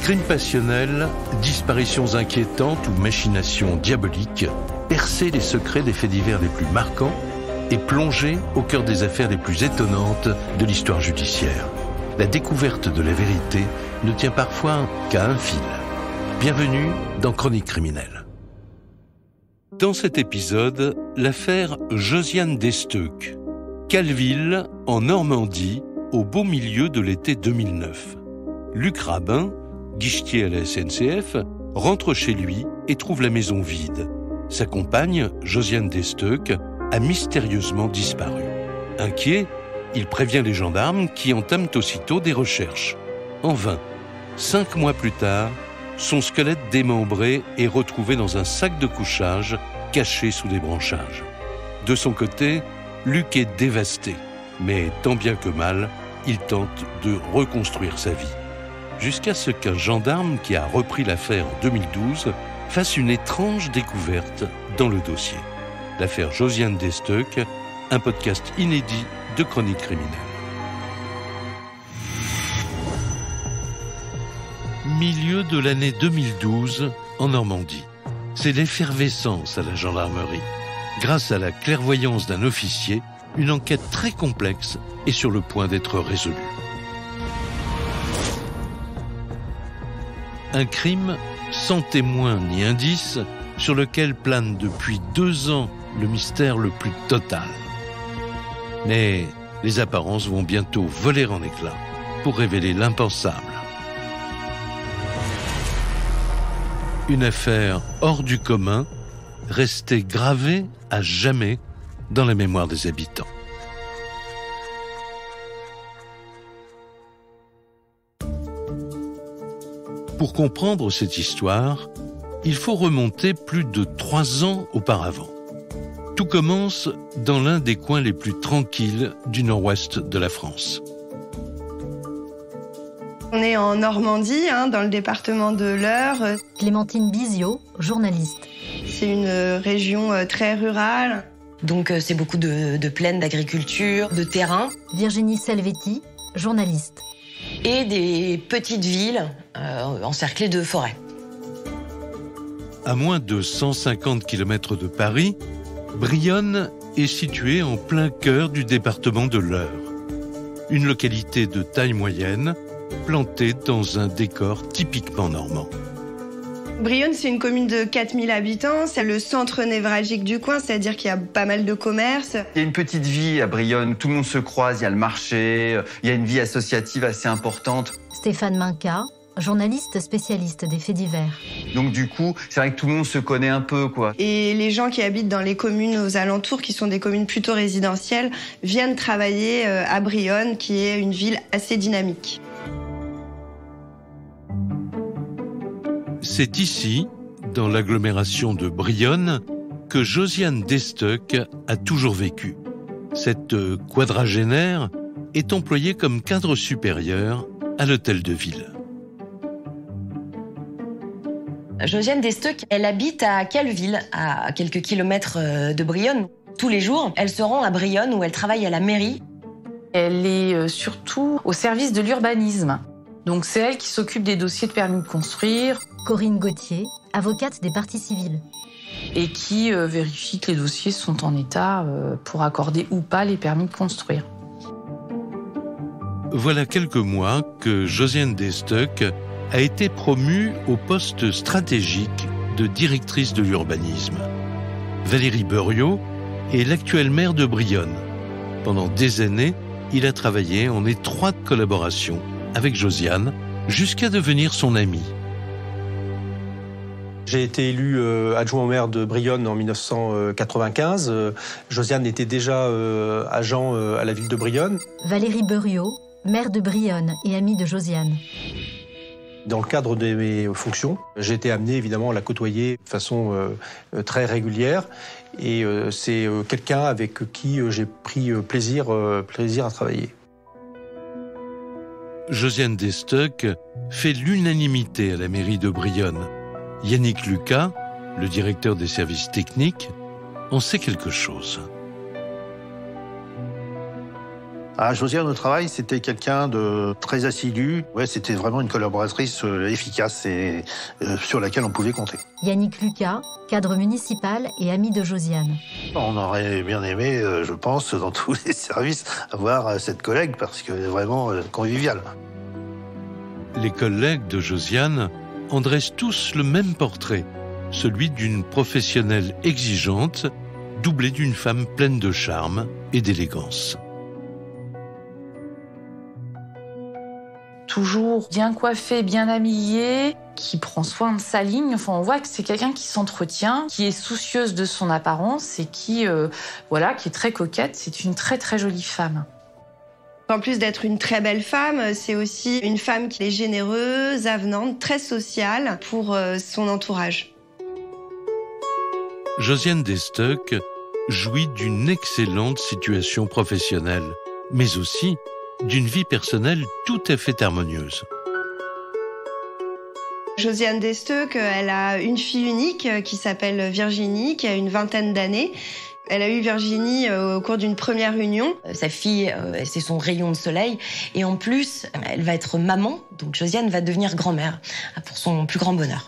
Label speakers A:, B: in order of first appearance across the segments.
A: Crimes passionnels, disparitions inquiétantes ou machinations diaboliques, percer les secrets des faits divers les plus marquants et plonger au cœur des affaires les plus étonnantes de l'histoire judiciaire. La découverte de la vérité ne tient parfois qu'à un fil. Bienvenue dans Chroniques criminelles. Dans cet épisode, l'affaire Josiane Desteuc, Calville, en Normandie, au beau milieu de l'été 2009. Luc Rabin, guichetier à la SNCF, rentre chez lui et trouve la maison vide. Sa compagne, Josiane Desteuc, a mystérieusement disparu. Inquiet, il prévient les gendarmes qui entament aussitôt des recherches. En vain. 5 mois plus tard, son squelette démembré est retrouvé dans un sac de couchage caché sous des branchages. De son côté, Luc est dévasté, mais tant bien que mal, il tente de reconstruire sa vie. Jusqu'à ce qu'un gendarme qui a repris l'affaire en 2012 fasse une étrange découverte dans le dossier. L'affaire Josiane Desteuc, un podcast inédit de Chroniques criminelles. Milieu de l'année 2012 en Normandie. C'est l'effervescence à la gendarmerie. Grâce à la clairvoyance d'un officier, une enquête très complexe est sur le point d'être résolue. Un crime sans témoin ni indice sur lequel plane depuis 2 ans le mystère le plus total. Mais les apparences vont bientôt voler en éclats pour révéler l'impensable. Une affaire hors du commun, restée gravée à jamais dans la mémoire des habitants. Pour comprendre cette histoire, il faut remonter plus de 3 ans auparavant. Tout commence dans l'un des coins les plus tranquilles du nord-ouest de la France.
B: On est en Normandie, dans le département de l'Eure.
C: Clémentine Biziot, journaliste.
B: C'est une région très rurale.
D: Donc c'est beaucoup de plaines d'agriculture, de terrain.
C: Virginie Salvetti, journaliste.
D: Et des petites villes encerclées de forêts.
A: À moins de 150 km de Paris, Brionne est située en plein cœur du département de l'Eure. Une localité de taille moyenne, plantée dans un décor typiquement normand.
B: Brionne, c'est une commune de 4000 habitants. C'est le centre névralgique du coin, c'est-à-dire qu'il y a pas mal de commerces.
E: Il y a une petite vie à Brionne, tout le monde se croise, il y a le marché, il y a une vie associative assez importante.
C: Stéphane Minca, journaliste spécialiste des faits divers.
E: Donc du coup, c'est vrai que tout le monde se connaît un peu, quoi.
B: Et les gens qui habitent dans les communes aux alentours, qui sont des communes plutôt résidentielles, viennent travailler à Brionne, qui est une ville assez dynamique.
A: C'est ici, dans l'agglomération de Brionne, que Josiane Desteuc a toujours vécu. Cette quadragénaire est employée comme cadre supérieur à l'hôtel de ville.
D: Josiane Desteuc, elle habite à Calville, à quelques kilomètres de Brionne. Tous les jours, elle se rend à Brionne où elle travaille à la mairie.
F: Elle est surtout au service de l'urbanisme. Donc c'est elle qui s'occupe des dossiers de permis de construire.
C: Corinne Gauthier, avocate des parties civiles.
F: Et qui vérifie que les dossiers sont en état pour accorder ou pas les permis de construire.
A: Voilà quelques mois que Josiane Desteuc a été promue au poste stratégique de directrice de l'urbanisme. Valérie Buriot est l'actuelle maire de Brionne. Pendant des années, il a travaillé en étroite collaboration avec Josiane jusqu'à devenir son ami.
G: J'ai été élu adjoint au maire de Brionne en 1995. Josiane était déjà agent à la ville de Brionne.
C: Valérie Buriot, maire de Brionne et amie de Josiane.
G: Dans le cadre de mes fonctions, j'ai été amené évidemment à la côtoyer de façon très régulière. Et c'est quelqu'un avec qui j'ai pris plaisir à travailler.
A: Josiane Desteuc fait l'unanimité à la mairie de Brionne. Yannick Lucas, le directeur des services techniques, en sait quelque chose.
H: Ah, Josiane au travail, c'était quelqu'un de très assidu. Ouais, c'était vraiment une collaboratrice efficace et sur laquelle on pouvait compter.
C: Yannick Lucas, cadre municipal et ami de Josiane.
H: On aurait bien aimé, je pense, dans tous les services, avoir cette collègue parce que vraiment conviviale.
A: Les collègues de Josiane en dressent tous le même portrait, celui d'une professionnelle exigeante, doublée d'une femme pleine de charme et d'élégance.
F: Toujours bien coiffée, bien habillée, qui prend soin de sa ligne. Enfin, on voit que c'est quelqu'un qui s'entretient, qui est soucieuse de son apparence et qui est très coquette. C'est une très très jolie femme.
B: En plus d'être une très belle femme, c'est aussi une femme qui est généreuse, avenante, très sociale pour son entourage.
A: Josiane Destock jouit d'une excellente situation professionnelle, mais aussi d'une vie personnelle tout à fait harmonieuse.
B: Josiane Destock, elle a une fille unique qui s'appelle Virginie, qui a une 20aine d'années. Elle a eu Virginie au cours d'une première union.
D: Sa fille, c'est son rayon de soleil. Et en plus, elle va être maman, donc Josiane va devenir grand-mère, pour son plus grand bonheur.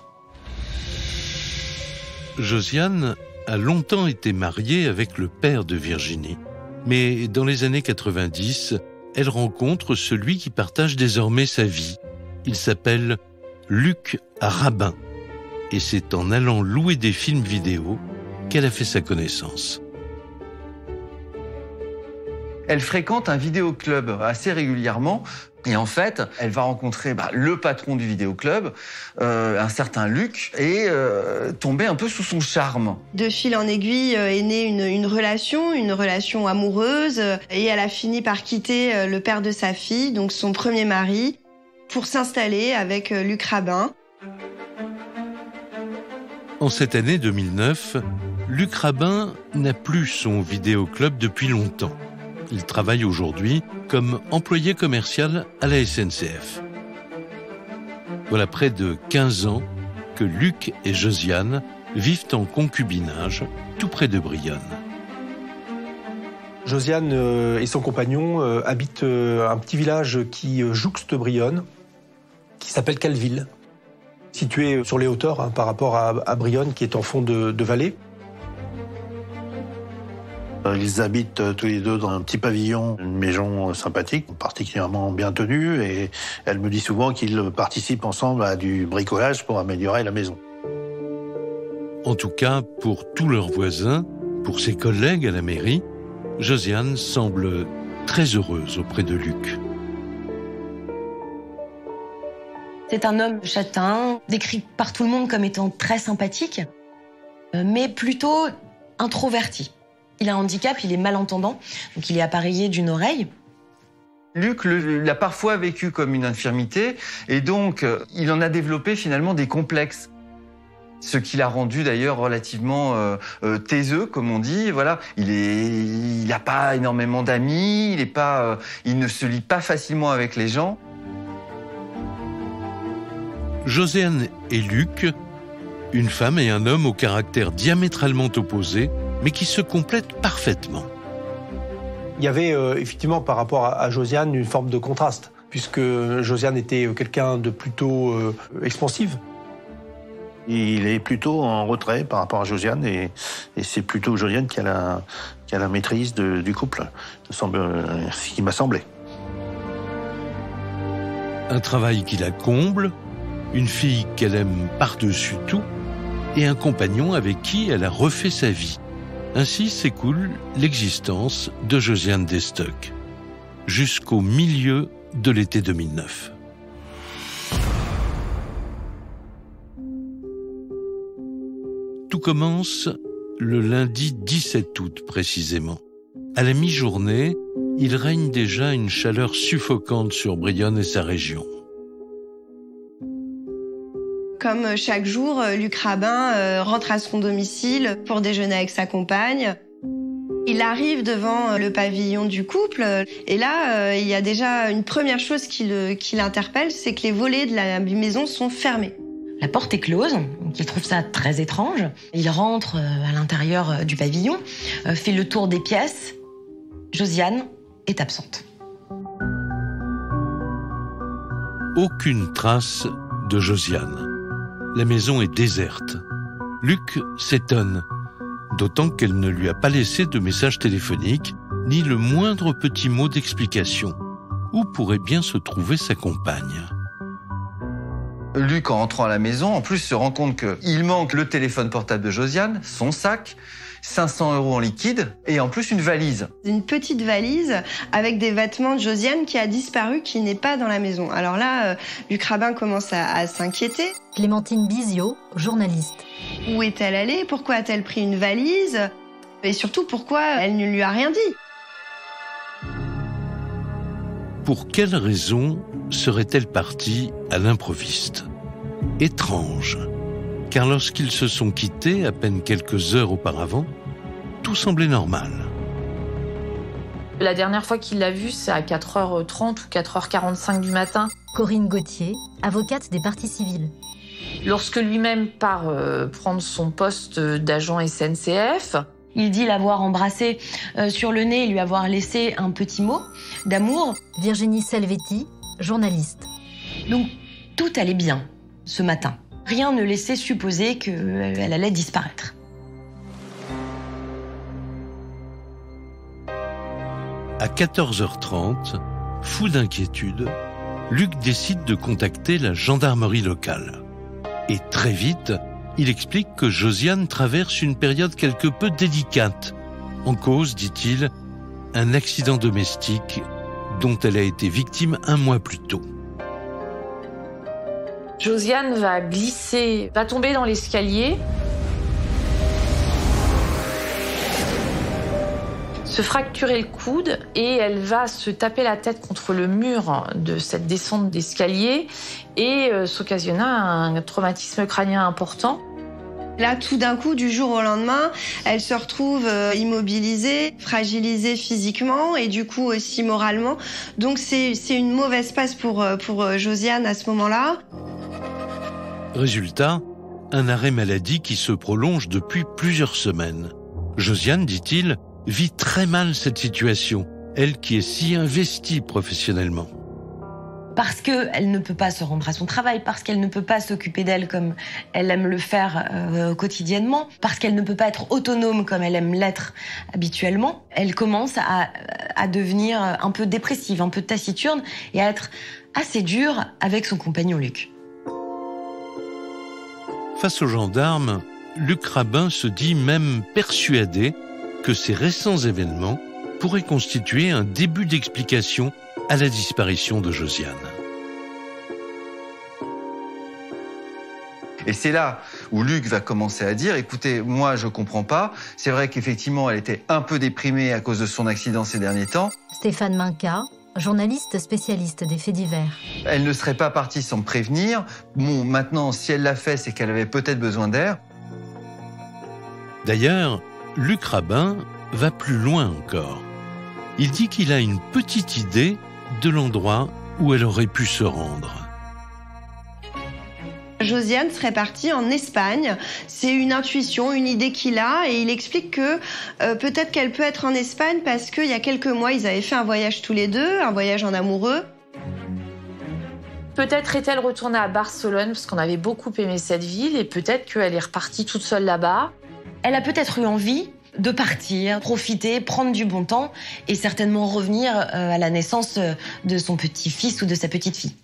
A: Josiane a longtemps été mariée avec le père de Virginie. Mais dans les années 90, elle rencontre celui qui partage désormais sa vie. Il s'appelle Luc Rabin. Et c'est en allant louer des films vidéo qu'elle a fait sa connaissance.
E: Elle fréquente un vidéoclub assez régulièrement. Et en fait, elle va rencontrer le patron du vidéoclub, un certain Luc, et tomber un peu sous son charme.
B: De fil en aiguille est née une relation amoureuse, et elle a fini par quitter le père de sa fille, donc son premier mari, pour s'installer avec Luc Rabin.
A: En cette année 2009, Luc Rabin n'a plus son vidéoclub depuis longtemps. Il travaille aujourd'hui comme employé commercial à la SNCF. Voilà près de 15 ans que Luc et Josiane vivent en concubinage tout près de Brionne.
G: Josiane et son compagnon habitent un petit village qui jouxte Brionne, qui s'appelle Calville, situé sur les hauteurs par rapport à Brionne, qui est en fond de vallée.
H: Ils habitent tous les deux dans un petit pavillon, une maison sympathique, particulièrement bien tenue, et elle me dit souvent qu'ils participent ensemble à du bricolage pour améliorer la maison.
A: En tout cas, pour tous leurs voisins, pour ses collègues à la mairie, Josiane semble très heureuse auprès de Luc.
D: C'est un homme châtain, décrit par tout le monde comme étant très sympathique, mais plutôt introverti. Il a un handicap, il est malentendant, donc il est appareillé d'une oreille.
E: Luc l'a parfois vécu comme une infirmité, et donc il en a développé finalement des complexes. Ce qui l'a rendu d'ailleurs relativement taiseux, comme on dit. Voilà, il n'a pas énormément d'amis, il ne se lie pas facilement avec les gens.
A: Josiane et Luc, une femme et un homme au caractère diamétralement opposé, mais qui se complètent parfaitement.
G: Il y avait effectivement par rapport à Josiane une forme de contraste, puisque Josiane était quelqu'un de plutôt expansive.
H: Il est plutôt en retrait par rapport à Josiane, et c'est plutôt Josiane qui a la maîtrise du couple, ce qui m'a semblé.
A: Un travail qui la comble, une fille qu'elle aime par-dessus tout, et un compagnon avec qui elle a refait sa vie. Ainsi s'écoule l'existence de Josiane Destock, jusqu'au milieu de l'été 2009. Tout commence le lundi 17 août précisément. À la mi-journée, il règne déjà une chaleur suffocante sur Brionne et sa région.
B: Comme chaque jour, Luc Rabin rentre à son domicile pour déjeuner avec sa compagne. Il arrive devant le pavillon du couple, et là, il y a déjà une première chose qui l'interpelle, c'est que les volets de la maison sont fermés.
D: La porte est close, donc il trouve ça très étrange. Il rentre à l'intérieur du pavillon, fait le tour des pièces. Josiane est absente.
A: aucune trace de Josiane. La maison est déserte. Luc s'étonne, d'autant qu'elle ne lui a pas laissé de message téléphonique, ni le moindre petit mot d'explication. Où pourrait bien se trouver sa compagne ?
E: Luc, en rentrant à la maison, en plus se rend compte qu'il manque le téléphone portable de Josiane, son sac, 500 € en liquide et en plus une valise.
B: Une petite valise avec des vêtements de Josiane qui a disparu, qui n'est pas dans la maison. Alors là, Luc Rabin commence à s'inquiéter.
C: Clémentine Bizio, journaliste.
B: Où est-elle allée ? Pourquoi a-t-elle pris une valise ? Et surtout, pourquoi elle ne lui a rien dit ?
A: Pour quelle raison serait-elle partie à l'improviste ? Étrange, car lorsqu'ils se sont quittés à peine quelques heures auparavant, tout semblait normal.
F: La dernière fois qu'il l'a vue, c'est à 4h30 ou 4h45 du matin.
C: Corinne Gauthier, avocate des parties civiles.
F: Lorsque lui-même part prendre son poste d'agent SNCF,
D: il dit l'avoir embrassé sur le nez et lui avoir laissé un petit mot d'amour.
C: Virginie Salvetti, journaliste.
D: Donc tout allait bien ce matin. Rien ne laissait supposer qu'elle allait disparaître.
A: À 14h30, fou d'inquiétude, Luc décide de contacter la gendarmerie locale. Et très vite, il explique que Josiane traverse une période quelque peu délicate. En cause, dit-il, un accident domestique dont elle a été victime 1 mois plus tôt.
F: Josiane va glisser, va tomber dans l'escalier, se fracturer le coude et elle va se taper la tête contre le mur de cette descente d'escalier et s'occasionner un traumatisme crânien important.
B: Là, tout d'un coup, du jour au lendemain, elle se retrouve immobilisée, fragilisée physiquement et du coup aussi moralement. Donc c'est une mauvaise passe pour Josiane à ce moment-là.
A: Résultat, un arrêt maladie qui se prolonge depuis plusieurs semaines. Josiane, dit-il, vit très mal cette situation, elle qui est si investie professionnellement.
D: Parce qu'elle ne peut pas se rendre à son travail, parce qu'elle ne peut pas s'occuper d'elle comme elle aime le faire quotidiennement, parce qu'elle ne peut pas être autonome comme elle aime l'être habituellement, elle commence à devenir un peu dépressive, un peu taciturne et à être assez dure avec son compagnon Luc.
A: Face aux gendarmes, Luc Rabin se dit même persuadé que ces récents événements pourraient constituer un début d'explication à la disparition de Josiane.
E: Et c'est là où Luc va commencer à dire, écoutez, moi je comprends pas, c'est vrai qu'effectivement elle était un peu déprimée à cause de son accident ces derniers temps.
C: Stéphane Minca, journaliste spécialiste des faits divers.
E: Elle ne serait pas partie sans me prévenir. Bon, maintenant, si elle l'a fait, c'est qu'elle avait peut-être besoin d'air.
A: D'ailleurs, Luc Rabin va plus loin encore. Il dit qu'il a une petite idée de l'endroit où elle aurait pu se rendre.
B: Josiane serait partie en Espagne. C'est une intuition, une idée qu'il a et il explique que peut-être qu'elle peut être en Espagne parce qu'il y a quelques mois, ils avaient fait un voyage tous les deux, un voyage en amoureux.
F: Peut-être est-elle retournée à Barcelone parce qu'on avait beaucoup aimé cette ville et peut-être qu'elle est repartie toute seule là-bas.
D: Elle a peut-être eu envie de partir, profiter, prendre du bon temps et certainement revenir à la naissance de son petit-fils ou de sa petite-fille.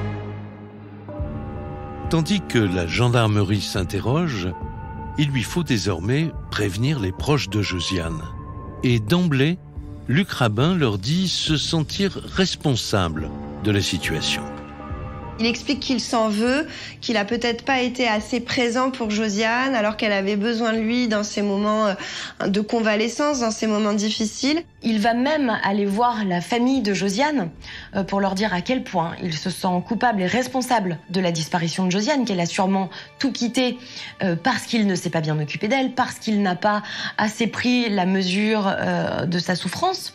A: Tandis que la gendarmerie s'interroge, il lui faut désormais prévenir les proches de Josiane. Et d'emblée, Luc Rabin leur dit se sentir responsable de la situation.
B: Il explique qu'il s'en veut, qu'il a peut-être pas été assez présent pour Josiane alors qu'elle avait besoin de lui dans ces moments de convalescence, dans ces moments difficiles.
D: Il va même aller voir la famille de Josiane pour leur dire à quel point il se sent coupable et responsable de la disparition de Josiane, qu'elle a sûrement tout quitté parce qu'il ne s'est pas bien occupé d'elle, parce qu'il n'a pas assez pris la mesure de sa souffrance.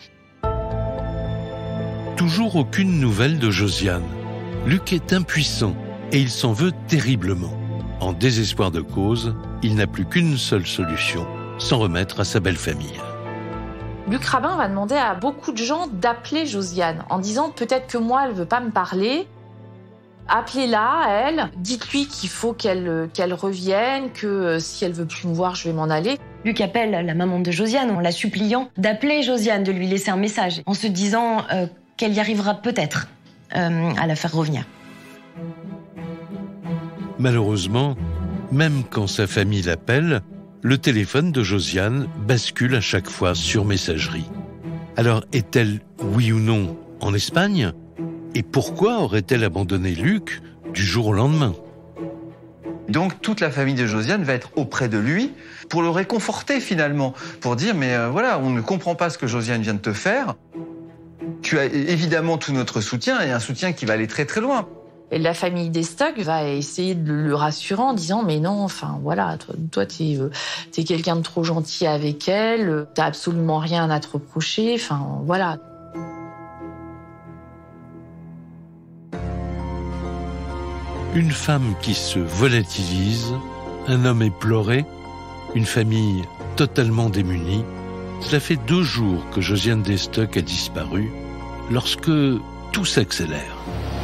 A: Toujours aucune nouvelle de Josiane. Luc est impuissant et il s'en veut terriblement. En désespoir de cause, il n'a plus qu'une seule solution, s'en remettre à sa belle famille.
F: Luc Rabin va demander à beaucoup de gens d'appeler Josiane en disant peut-être que moi elle veut pas me parler. Appelez-la, elle, dites-lui qu'il faut qu'elle revienne, que si elle veut plus me voir, je vais m'en aller.
D: Luc appelle la maman de Josiane en la suppliant d'appeler Josiane, de lui laisser un message, en se disant qu'elle y arrivera peut-être à la faire revenir.
A: Malheureusement, même quand sa famille l'appelle, le téléphone de Josiane bascule à chaque fois sur messagerie. Alors, est-elle, oui ou non, en Espagne ? Et pourquoi aurait-elle abandonné Luc du jour au lendemain ?
E: Donc toute la famille de Josiane va être auprès de lui pour le réconforter finalement, pour dire mais voilà, on ne comprend pas ce que Josiane vient de te faire. Tu as évidemment tout notre soutien et un soutien qui va aller très très loin.
F: Et la famille d'Estoc va essayer de le rassurer en disant mais non, enfin voilà, toi t'es quelqu'un de trop gentil avec elle, t'as absolument rien à te reprocher, enfin voilà.
A: Une femme qui se volatilise, un homme éploré, une famille totalement démunie. Cela fait 2 jours que Josiane d'Estoc a disparu, lorsque tout s'accélère.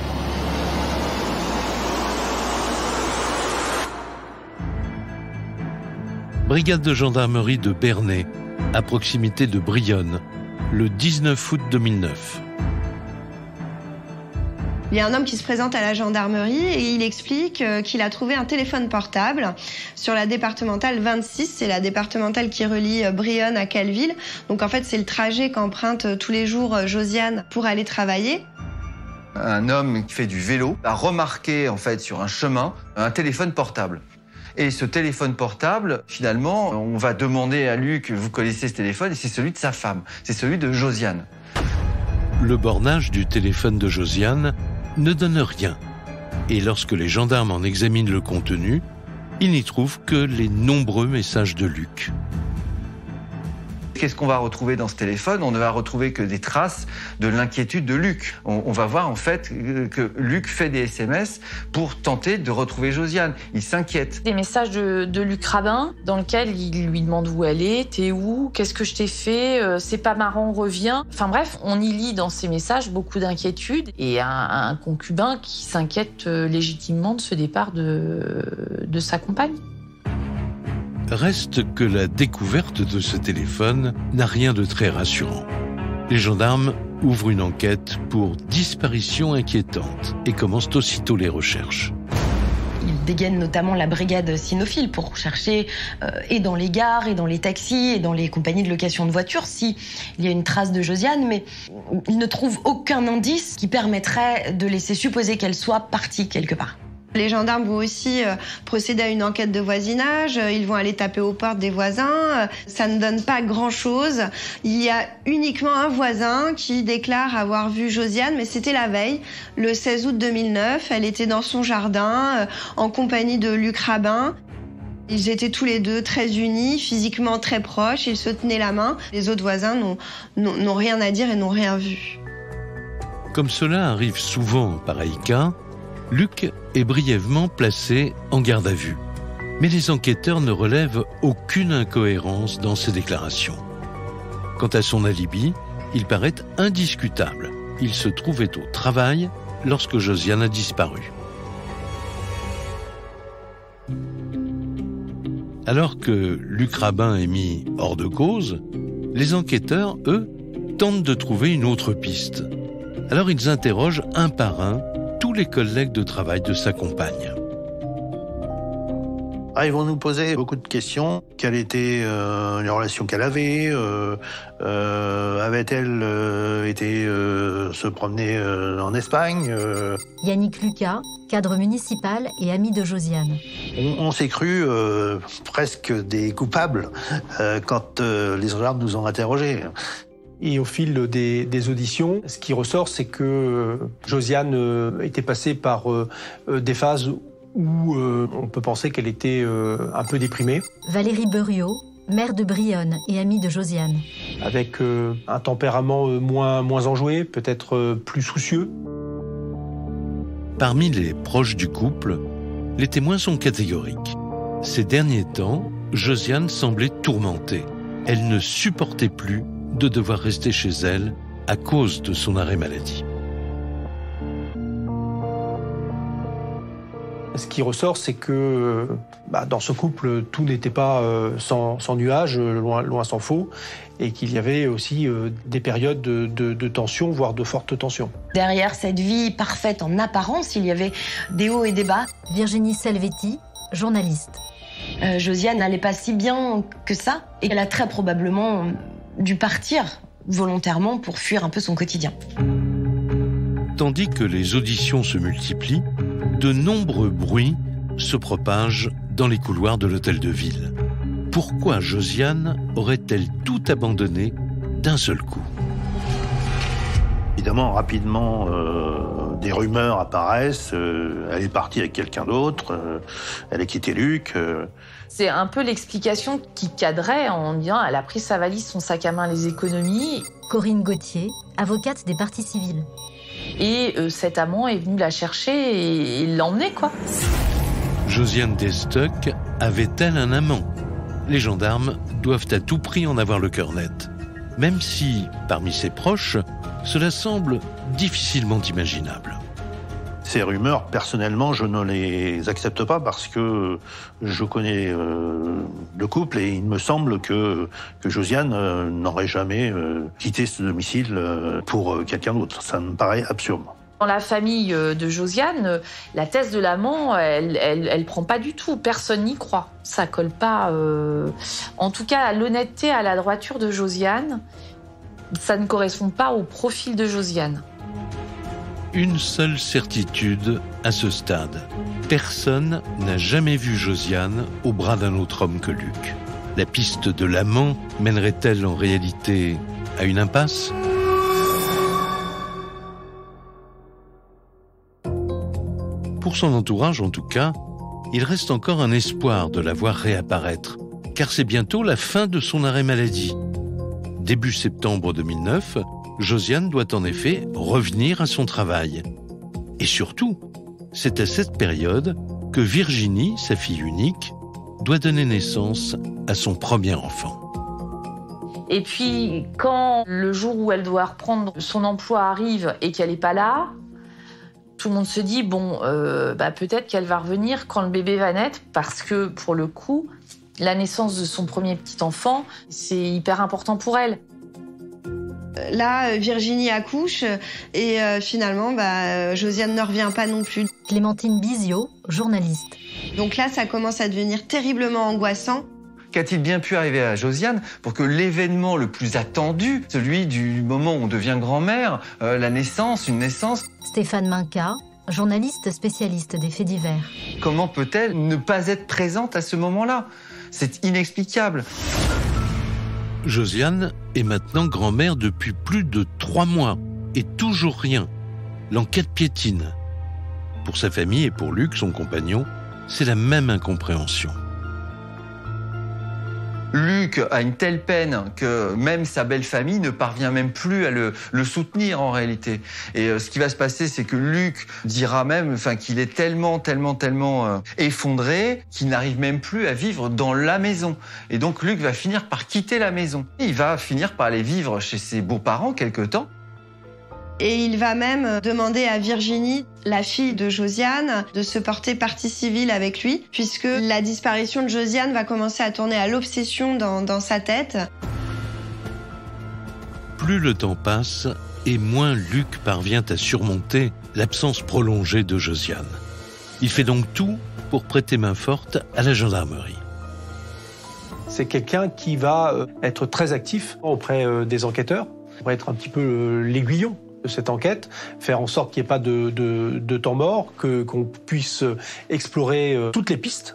A: Brigade de gendarmerie de Bernay, à proximité de Brionne, le 19 août 2009.
B: Il y a un homme qui se présente à la gendarmerie et il explique qu'il a trouvé un téléphone portable sur la départementale 26. C'est la départementale qui relie Brionne à Calville. Donc en fait, c'est le trajet qu'emprunte tous les jours Josiane pour aller travailler.
E: Un homme qui fait du vélo a remarqué en fait sur un chemin un téléphone portable. Et ce téléphone portable, finalement, on va demander à Luc, vous connaissez ce téléphone, et c'est celui de sa femme, c'est celui de Josiane.
A: Le bornage du téléphone de Josiane ne donne rien. Et lorsque les gendarmes en examinent le contenu, ils n'y trouvent que les nombreux messages de Luc.
E: Qu'est-ce qu'on va retrouver dans ce téléphone ? On ne va retrouver que des traces de l'inquiétude de Luc. On va voir en fait que Luc fait des SMS pour tenter de retrouver Josiane. Il s'inquiète.
F: Des messages de Luc Rabin dans lesquels il lui demande où elle est, t'es où, qu'est-ce que je t'ai fait, c'est pas marrant, reviens. Enfin bref, on y lit dans ces messages beaucoup d'inquiétude et un concubin qui s'inquiète légitimement de ce départ de sa compagne.
A: Reste que la découverte de ce téléphone n'a rien de très rassurant. Les gendarmes ouvrent une enquête pour disparition inquiétante et commencent aussitôt les recherches.
D: Ils dégainent notamment la brigade cynophile pour chercher et dans les gares, et dans les taxis, et dans les compagnies de location de voitures s'il y a une trace de Josiane, mais ils ne trouvent aucun indice qui permettrait de laisser supposer qu'elle soit partie quelque part.
B: Les gendarmes vont aussi procéder à une enquête de voisinage, ils vont aller taper aux portes des voisins, ça ne donne pas grand-chose. Il y a uniquement un voisin qui déclare avoir vu Josiane, mais c'était la veille, le 16 août 2009, elle était dans son jardin en compagnie de Luc Rabin. Ils étaient tous les deux très unis, physiquement très proches, ils se tenaient la main. Les autres voisins n'ont rien à dire et n'ont rien vu.
A: Comme cela arrive souvent en pareil cas, Luc est brièvement placé en garde à vue. Mais les enquêteurs ne relèvent aucune incohérence dans ses déclarations. Quant à son alibi, il paraît indiscutable. Il se trouvait au travail lorsque Josiane a disparu. Alors que Luc Rabin est mis hors de cause, les enquêteurs, eux, tentent de trouver une autre piste. Alors ils interrogent un par un tous les collègues de travail de sa compagne.
H: Ils vont nous poser beaucoup de questions. Quelles étaient les relations qu'elle avait avait-elle été se promener en Espagne
C: Yannick Lucas, cadre municipal et ami de Josiane.
H: On s'est cru presque des coupables quand les gendarmes nous ont interrogés.
G: Et au fil des auditions, ce qui ressort, c'est que Josiane était passée par des phases où on peut penser qu'elle était un peu déprimée.
C: Valérie Buriot, maire de Brionne et amie de Josiane.
G: Avec un tempérament moins enjoué, peut-être plus soucieux.
A: Parmi les proches du couple, les témoins sont catégoriques. Ces derniers temps, Josiane semblait tourmentée. Elle ne supportait plus de devoir rester chez elle à cause de son arrêt maladie.
G: Ce qui ressort, c'est que dans ce couple, tout n'était pas sans nuages, loin s'en faut, et qu'il y avait aussi des périodes de tension, voire de fortes tensions.
D: Derrière cette vie parfaite en apparence, il y avait des hauts et des bas.
C: Virginie Salvetti, journaliste.
D: Josiane n'allait pas si bien que ça, et elle a très probablement dû partir volontairement pour fuir un peu son quotidien.
A: Tandis que les auditions se multiplient, de nombreux bruits se propagent dans les couloirs de l'hôtel de ville. Pourquoi Josiane aurait-elle tout abandonné d'un seul coup ?
H: Évidemment, rapidement, des rumeurs apparaissent. Elle est partie avec quelqu'un d'autre. Elle a quitté Luc.
F: C'est un peu l'explication qui cadrait en disant elle a pris sa valise, son sac à main, les économies.
C: Corinne Gauthier, avocate des parties civiles.
F: Et cet amant est venu la chercher et l'emmener, quoi.
A: Josiane Destock avait-elle un amant ? Les gendarmes doivent à tout prix en avoir le cœur net. Même si, parmi ses proches, cela semble difficilement imaginable.
H: Ces rumeurs, personnellement, je ne les accepte pas parce que je connais le couple et il me semble que Josiane n'aurait jamais quitté ce domicile pour quelqu'un d'autre. Ça me paraît absurde.
F: Dans la famille de Josiane, la thèse de l'amant, elle prend pas du tout. Personne n'y croit. Ça colle pas. En tout cas, à l'honnêteté, à la droiture de Josiane, ça ne correspond pas au profil de Josiane.
A: Une seule certitude à ce stade. Personne n'a jamais vu Josiane au bras d'un autre homme que Luc. La piste de l'amant mènerait-elle en réalité à une impasse ? Pour son entourage, en tout cas, il reste encore un espoir de la voir réapparaître, car c'est bientôt la fin de son arrêt maladie. Début septembre 2009, Josiane doit en effet revenir à son travail. Et surtout, c'est à cette période que Virginie, sa fille unique, doit donner naissance à son premier enfant.
F: Et puis, quand le jour où elle doit reprendre son emploi arrive et qu'elle n'est pas là, tout le monde se dit, peut-être qu'elle va revenir quand le bébé va naître, parce que, pour le coup, la naissance de son premier petit enfant, c'est hyper important pour elle.
B: Là, Virginie accouche et finalement, Josiane ne revient pas non plus.
C: Clémentine Bizio, journaliste.
B: Donc là, ça commence à devenir terriblement angoissant.
E: Qu'a-t-il bien pu arriver à Josiane pour que l'événement le plus attendu, celui du moment où on devient grand-mère, la naissance, une naissance...
C: Stéphane Minca, journaliste spécialiste des faits divers.
E: Comment peut-elle ne pas être présente à ce moment-là ? C'est inexplicable.
A: Josiane est maintenant grand-mère depuis plus de 3 mois et toujours rien. L'enquête piétine. Pour sa famille et pour Luc, son compagnon, c'est la même incompréhension.
E: Luc a une telle peine que même sa belle famille ne parvient même plus à le soutenir en réalité. Et ce qui va se passer, c'est que Luc dira même qu'il est tellement effondré qu'il n'arrive même plus à vivre dans la maison. Et donc Luc va finir par quitter la maison. Il va finir par aller vivre chez ses beaux-parents quelque temps.
B: Et il va même demander à Virginie, la fille de Josiane, de se porter partie civile avec lui, puisque la disparition de Josiane va commencer à tourner à l'obsession dans sa tête.
A: Plus le temps passe, et moins Luc parvient à surmonter l'absence prolongée de Josiane. Il fait donc tout pour prêter main forte à la gendarmerie.
G: C'est quelqu'un qui va être très actif auprès des enquêteurs, pour être un petit peu l'aiguillon de cette enquête, faire en sorte qu'il n'y ait pas de temps mort, qu'on puisse explorer toutes les pistes.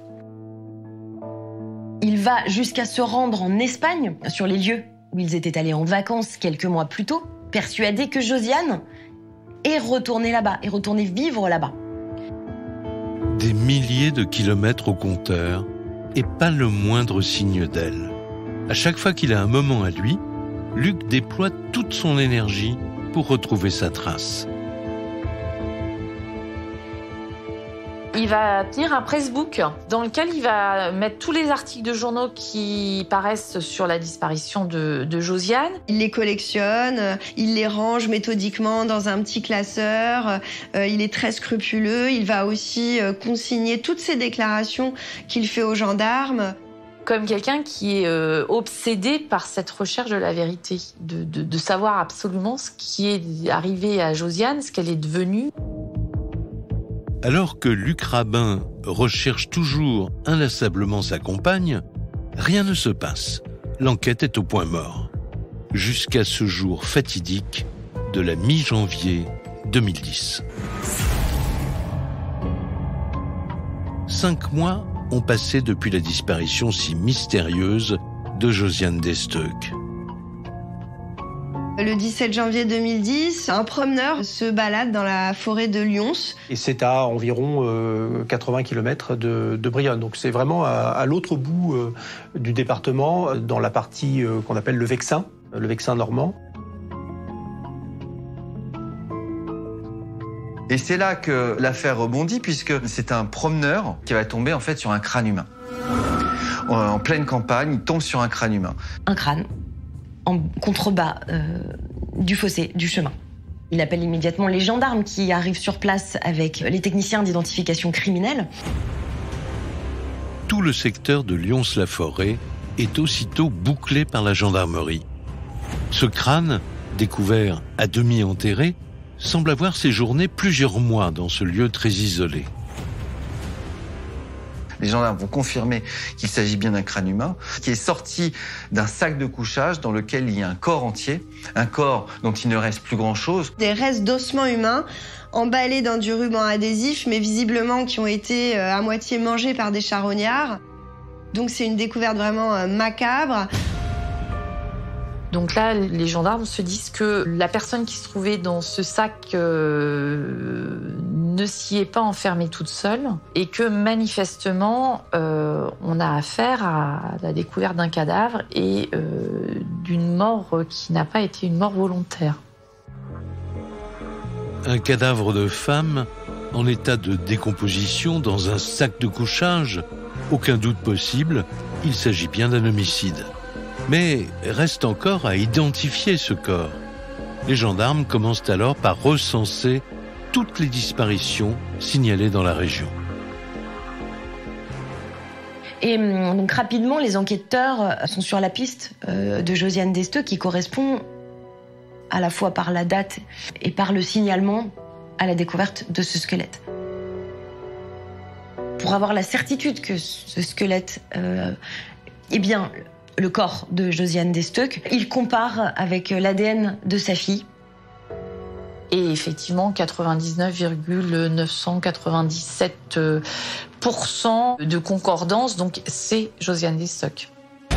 D: Il va jusqu'à se rendre en Espagne, sur les lieux où ils étaient allés en vacances quelques mois plus tôt, persuadé que Josiane est retournée là-bas, est retournée vivre là-bas.
A: Des milliers de kilomètres au compteur et pas le moindre signe d'elle. À chaque fois qu'il a un moment à lui, Luc déploie toute son énergie pour retrouver sa trace.
F: Il Il va tenir un pressbook dans lequel il va mettre tous les articles de journaux qui paraissent sur la disparition de Josiane.
B: Il les collectionne, il les range méthodiquement dans un petit classeur, il est très scrupuleux, il va aussi consigner toutes ses déclarations qu'il fait aux gendarmes.
F: Comme quelqu'un qui est obsédé par cette recherche de la vérité, de savoir absolument ce qui est arrivé à Josiane, ce qu'elle est devenue.
A: Alors que Luc Rabin recherche toujours inlassablement sa compagne, rien ne se passe. L'enquête est au point mort. Jusqu'à ce jour fatidique de la mi-janvier 2010. 5 mois ont passé depuis la disparition si mystérieuse de Josiane Desteuch.
B: Le 17 janvier 2010, un promeneur se balade dans la forêt de Lyons.
G: Et c'est à environ 80 km de Brionne. Donc c'est vraiment à l'autre bout du département, dans la partie qu'on appelle le Vexin normand.
E: Et c'est là que l'affaire rebondit, puisque c'est un promeneur qui va tomber en fait sur un crâne humain. En pleine campagne, il tombe sur un crâne humain.
D: Un crâne en contrebas du fossé, du chemin. Il appelle immédiatement les gendarmes qui arrivent sur place avec les techniciens d'identification criminelle.
A: Tout le secteur de Lyons-la-Forêt est aussitôt bouclé par la gendarmerie. Ce crâne, découvert à demi enterré, semble avoir séjourné plusieurs mois dans ce lieu très isolé.
E: Les gendarmes vont confirmer qu'il s'agit bien d'un crâne humain qui est sorti d'un sac de couchage dans lequel il y a un corps entier, un corps dont il ne reste plus grand-chose.
B: Des restes d'ossements humains emballés dans du ruban adhésif, mais visiblement qui ont été à moitié mangés par des charognards. Donc c'est une découverte vraiment macabre.
F: Donc là, les gendarmes se disent que la personne qui se trouvait dans ce sac ne s'y est pas enfermée toute seule et que manifestement, on a affaire à la découverte d'un cadavre et d'une mort qui n'a pas été une mort volontaire.
A: Un cadavre de femme en état de décomposition dans un sac de couchage, aucun doute possible, il s'agit bien d'un homicide. Mais reste encore à identifier ce corps. Les gendarmes commencent alors par recenser toutes les disparitions signalées dans la région.
D: Et donc rapidement, les enquêteurs sont sur la piste de Josiane Desteuch qui correspond à la fois par la date et par le signalement à la découverte de ce squelette. Pour avoir la certitude que ce squelette est bien le corps de Josiane Desteuch, il compare avec l'ADN de sa fille.
F: Et effectivement, 99,997% de concordance, donc c'est Josiane Desteuch.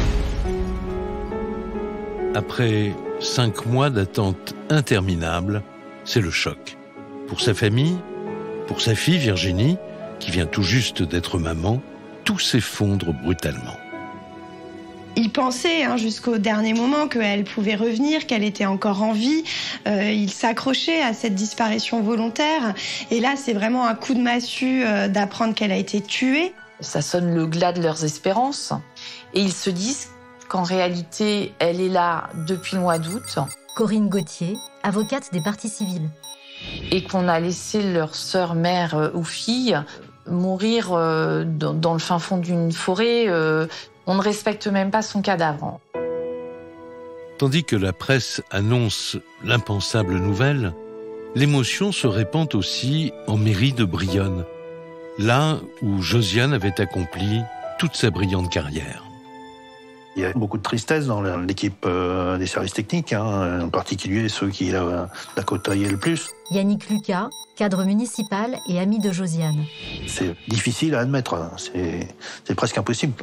A: Après 5 mois d'attente interminable, c'est le choc. Pour sa famille, pour sa fille Virginie, qui vient tout juste d'être maman, tout s'effondre brutalement.
B: Il pensait jusqu'au dernier moment qu'elle pouvait revenir, qu'elle était encore en vie. Il s'accrochait à cette disparition volontaire. Et là, c'est vraiment un coup de massue d'apprendre qu'elle a été tuée.
F: Ça sonne le glas de leurs espérances. Et ils se disent qu'en réalité, elle est là depuis le mois d'août.
C: Corinne Gauthier, avocate des parties civiles.
F: Et qu'on a laissé leur sœur, mère ou fille mourir dans le fin fond d'une forêt. On ne respecte même pas son cadavre.
A: Tandis que la presse annonce l'impensable nouvelle, l'émotion se répand aussi en mairie de Brionne, là où Josiane avait accompli toute sa brillante carrière.
H: Il y a beaucoup de tristesse dans l'équipe des services techniques, en particulier ceux qui la côtoyaient le plus.
C: Yannick Lucas, cadre municipal et ami de Josiane.
H: C'est difficile à admettre, c'est presque impossible.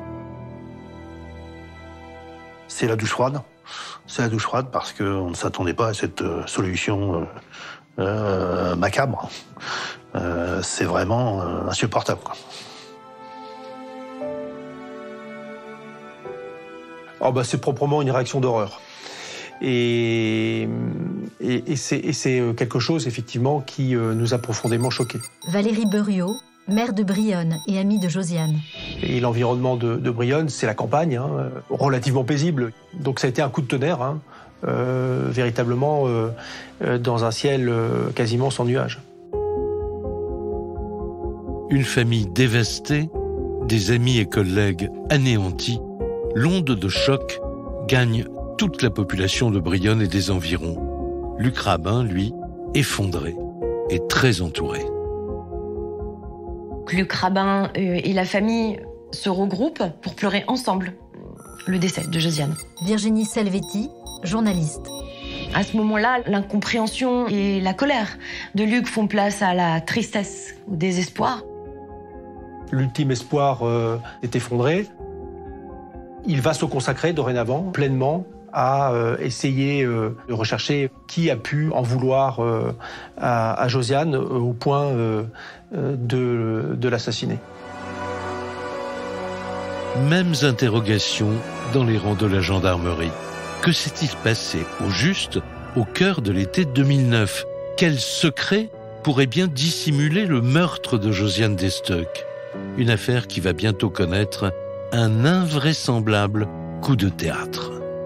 H: C'est la douche froide. C'est la douche froide parce qu'on ne s'attendait pas à cette solution macabre. C'est vraiment insupportable, quoi.
G: C'est proprement une réaction d'horreur. Et c'est quelque chose, effectivement, qui nous a profondément choqués.
C: Valérie Buriot, maire de Brionne et ami de Josiane.
G: Et l'environnement de Brionne, c'est la campagne, relativement paisible. Donc ça a été un coup de tonnerre, véritablement dans un ciel quasiment sans nuages.
A: Une famille dévastée, des amis et collègues anéantis, l'onde de choc gagne toute la population de Brionne et des environs. Luc Rabin, lui, effondré et très entouré.
D: Luc Rabin et la famille se regroupent pour pleurer ensemble le décès de Josiane.
C: Virginie Salvetti, journaliste.
D: À ce moment-là, l'incompréhension et la colère de Luc font place à la tristesse, au désespoir.
G: L'ultime espoir est effondré. Il va se consacrer dorénavant pleinement à essayer de rechercher qui a pu en vouloir à Josiane au point de l'assassiner.
A: Mêmes interrogations dans les rangs de la gendarmerie. Que s'est-il passé au juste au cœur de l'été 2009 ? Quel secret pourrait bien dissimuler le meurtre de Josiane Desteuch ? Une affaire qui va bientôt connaître un invraisemblable coup de théâtre.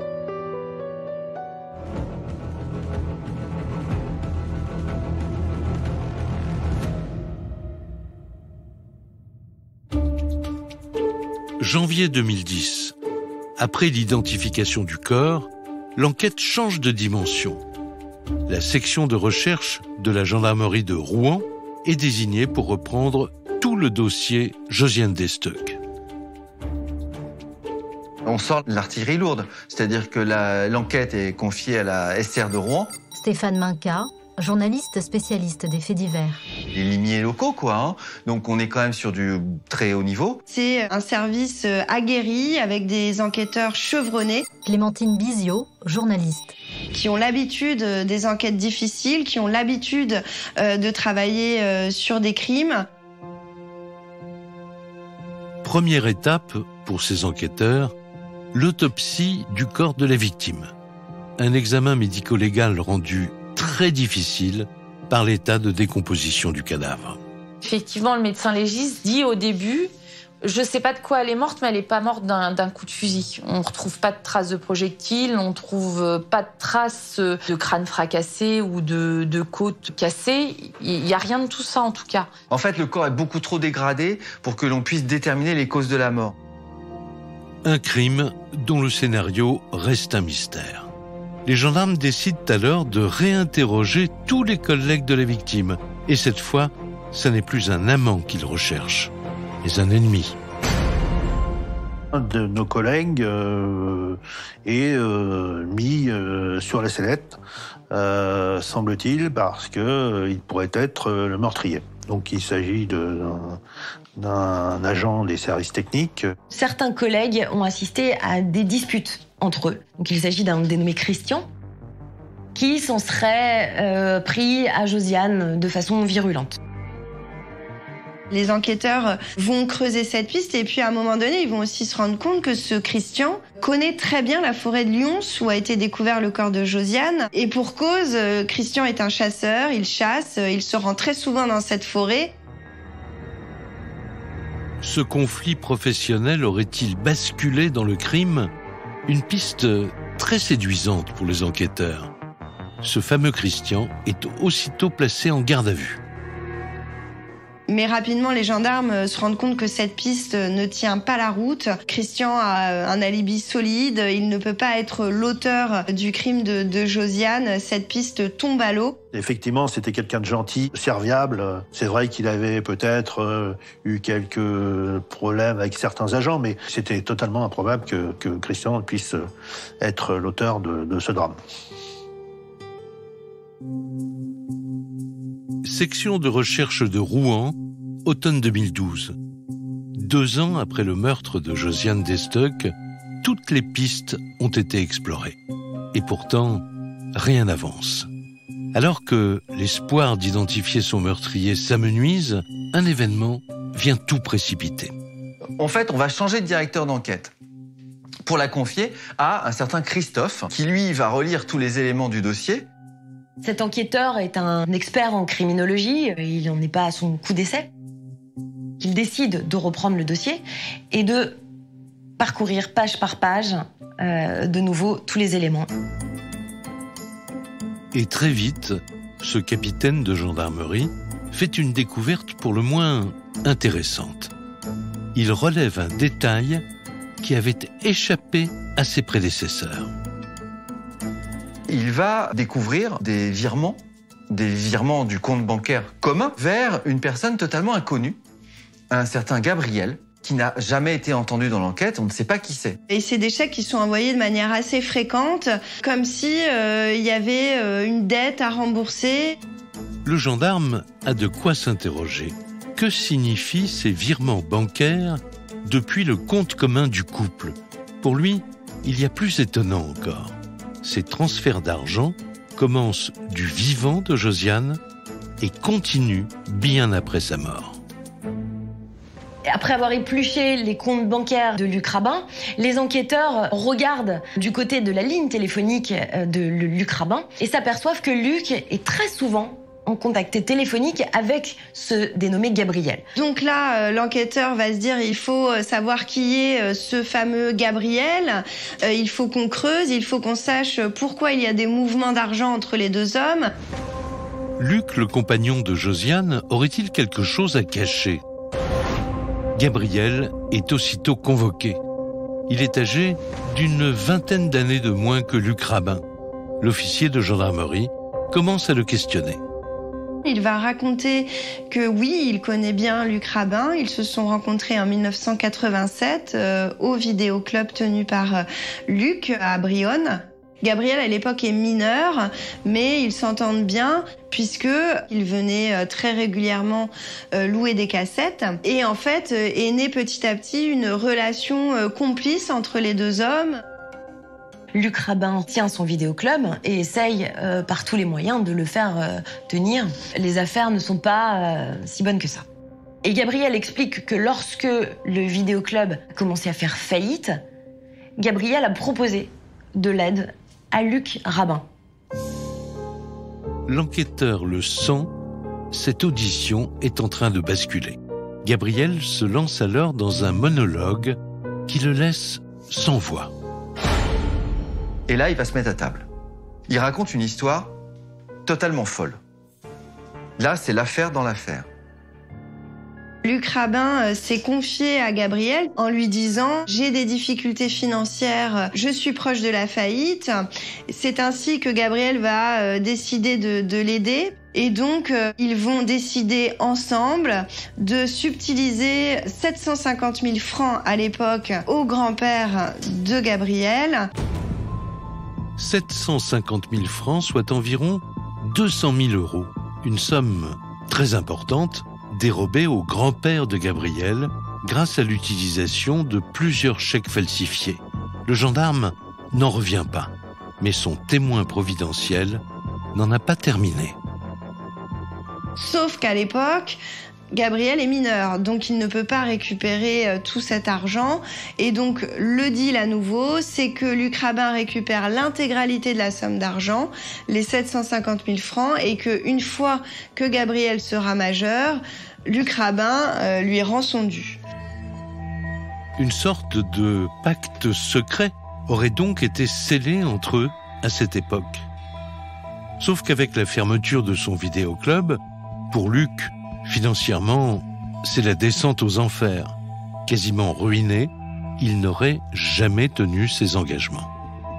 A: Janvier 2010. Après l'identification du corps, l'enquête change de dimension. La section de recherche de la gendarmerie de Rouen est désignée pour reprendre tout le dossier Josiane Desteuch.
E: On sort de l'artillerie lourde, c'est-à-dire que l'enquête est confiée à la SR de Rouen.
C: Stéphane Minca, journaliste spécialiste des faits divers.
E: Les limiers locaux, quoi. Donc on est quand même sur du très haut niveau.
B: C'est un service aguerri avec des enquêteurs chevronnés.
C: Clémentine Bizio, journaliste.
B: Qui ont l'habitude des enquêtes difficiles, qui ont l'habitude de travailler sur des crimes.
A: Première étape pour ces enquêteurs, l'autopsie du corps de la victime. Un examen médico-légal rendu très difficile par l'état de décomposition du cadavre.
F: Effectivement, le médecin légiste dit au début « Je ne sais pas de quoi elle est morte, mais elle n'est pas morte d'un coup de fusil. On ne retrouve pas de traces de projectiles, on ne trouve pas de traces de crâne fracassé ou de côte cassée. Il n'y a rien de tout ça, en tout cas. »
E: En fait, le corps est beaucoup trop dégradé pour que l'on puisse déterminer les causes de la mort.
A: Un crime dont le scénario reste un mystère. Les gendarmes décident alors de réinterroger tous les collègues de la victime. Et cette fois, ce n'est plus un amant qu'ils recherchent, mais un ennemi.
H: Un de nos collègues est mis sur la sellette, semble-t-il, parce qu'il pourrait être le meurtrier. Donc il s'agit d'un agent des services techniques.
D: Certains collègues ont assisté à des disputes entre eux. Donc il s'agit d'un dénommé Christian qui s'en serait pris à Josiane de façon virulente.
B: Les enquêteurs vont creuser cette piste et puis à un moment donné, ils vont aussi se rendre compte que ce Christian connaît très bien la forêt de Lyons où a été découvert le corps de Josiane. Et pour cause, Christian est un chasseur, il chasse, il se rend très souvent dans cette forêt.
A: Ce conflit professionnel aurait-il basculé dans le crime ? Une piste très séduisante pour les enquêteurs. Ce fameux Christian est aussitôt placé en garde à vue.
B: Mais rapidement, les gendarmes se rendent compte que cette piste ne tient pas la route. Christian a un alibi solide, il ne peut pas être l'auteur du crime de Josiane. Cette piste tombe à l'eau.
H: Effectivement, c'était quelqu'un de gentil, serviable. C'est vrai qu'il avait peut-être eu quelques problèmes avec certains agents, mais c'était totalement improbable que Christian puisse être l'auteur de ce drame.
A: Section de recherche de Rouen, automne 2012. 2 ans après le meurtre de Josiane Desteuch, toutes les pistes ont été explorées. Et pourtant, rien n'avance. Alors que l'espoir d'identifier son meurtrier s'amenuise, un événement vient tout précipiter.
E: En fait, on va changer de directeur d'enquête pour la confier à un certain Christophe, qui lui va relire tous les éléments du dossier.
D: Cet enquêteur est un expert en criminologie, il n'en est pas à son coup d'essai. qu'il décide de reprendre le dossier et de parcourir page par page de nouveau tous les éléments.
A: Et très vite, ce capitaine de gendarmerie fait une découverte pour le moins intéressante. Il relève un détail qui avait échappé à ses prédécesseurs.
E: Il va découvrir des virements du compte bancaire commun vers une personne totalement inconnue, un certain Gabriel, qui n'a jamais été entendu dans l'enquête, on ne sait pas qui c'est.
B: Et c'est des chèques qui sont envoyés de manière assez fréquente, comme si il y avait une dette à rembourser.
A: Le gendarme a de quoi s'interroger. Que signifient ces virements bancaires depuis le compte commun du couple? Pour lui, il y a plus étonnant encore. Ces transferts d'argent commencent du vivant de Josiane et continuent bien après sa mort.
D: Après avoir épluché les comptes bancaires de Luc Rabin, les enquêteurs regardent du côté de la ligne téléphonique de Luc Rabin et s'aperçoivent que Luc est très souvent en contact téléphonique avec ce dénommé Gabriel.
B: Donc là, l'enquêteur va se dire, il faut savoir qui est ce fameux Gabriel, il faut qu'on creuse, il faut qu'on sache pourquoi il y a des mouvements d'argent entre les deux hommes.
A: Luc, le compagnon de Josiane, aurait-il quelque chose à cacher? Gabriel est aussitôt convoqué. Il est âgé d'une vingtaine d'années de moins que Luc Rabin. L'officier de gendarmerie commence à le questionner.
B: Il va raconter que oui, il connaît bien Luc Rabin. Ils se sont rencontrés en 1987 au vidéoclub tenu par Luc à Brionne. Gabriel, à l'époque, est mineur, mais ils s'entendent bien puisqu'il venait très régulièrement louer des cassettes. Et en fait, est née petit à petit une relation complice entre les deux hommes.
D: Luc Rabin tient son vidéoclub et essaye par tous les moyens de le faire tenir. Les affaires ne sont pas si bonnes que ça. Et Gabriel explique que lorsque le vidéoclub a commencé à faire faillite, Gabriel a proposé de l'aide à Luc Rabin.
A: L'enquêteur le sent, cette audition est en train de basculer. Gabriel se lance alors dans un monologue qui le laisse sans voix.
E: Et là, il va se mettre à table. Il raconte une histoire totalement folle. Là, c'est l'affaire dans l'affaire.
B: Luc Rabin s'est confié à Gabriel en lui disant « J'ai des difficultés financières, je suis proche de la faillite ». C'est ainsi que Gabriel va décider de l'aider. Et donc, ils vont décider ensemble de subtiliser 750 000 francs à l'époque au grand-père de Gabriel.
A: 750 000 francs, soit environ 200 000 €. Une somme très importante dérobée au grand-père de Gabriel grâce à l'utilisation de plusieurs chèques falsifiés. Le gendarme n'en revient pas, mais son témoin providentiel n'en a pas terminé.
B: Sauf qu'à l'époque, Gabriel est mineur, donc il ne peut pas récupérer tout cet argent. Et donc, le deal à nouveau, c'est que Luc Rabin récupère l'intégralité de la somme d'argent, les 750 000 francs, et qu'une fois que Gabriel sera majeur, Luc Rabin lui rend son dû.
A: Une sorte de pacte secret aurait donc été scellé entre eux à cette époque. Sauf qu'avec la fermeture de son vidéoclub, pour Luc, financièrement, c'est la descente aux enfers. Quasiment ruiné, il n'aurait jamais tenu ses engagements.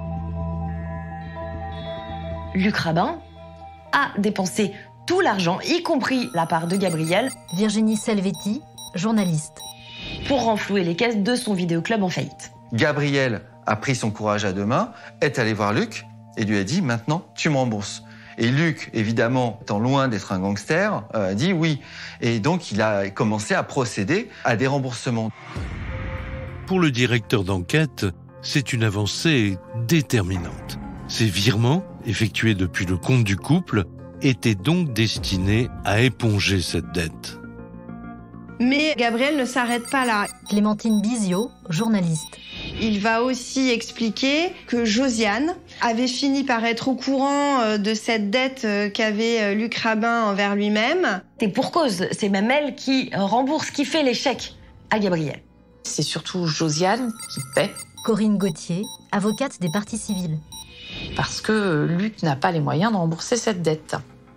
D: Luc Rabin a dépensé tout l'argent, y compris la part de Gabriel,
C: Virginie Salvetti, journaliste.
D: pour renflouer les caisses de son vidéoclub en faillite.
E: Gabriel a pris son courage à deux mains, est allé voir Luc et lui a dit « Maintenant, tu me rembourses ». Et Luc, évidemment, étant loin d'être un gangster, a dit oui. Et donc, il a commencé à procéder à des remboursements.
A: Pour le directeur d'enquête, c'est une avancée déterminante. Ces virements, effectués depuis le compte du couple, étaient donc destinés à éponger cette dette.
B: Mais Gabriel ne s'arrête pas là.
C: Clémentine Bizio, journaliste.
B: Il va aussi expliquer que Josiane avait fini par être au courant de cette dette qu'avait Luc Rabin envers lui-même.
D: Et pour cause, c'est même elle qui rembourse, qui fait les chèques à Gabriel.
F: C'est surtout Josiane qui paie.
C: Corinne Gauthier, avocate des parties civiles.
F: Parce que Luc n'a pas les moyens de rembourser cette dette.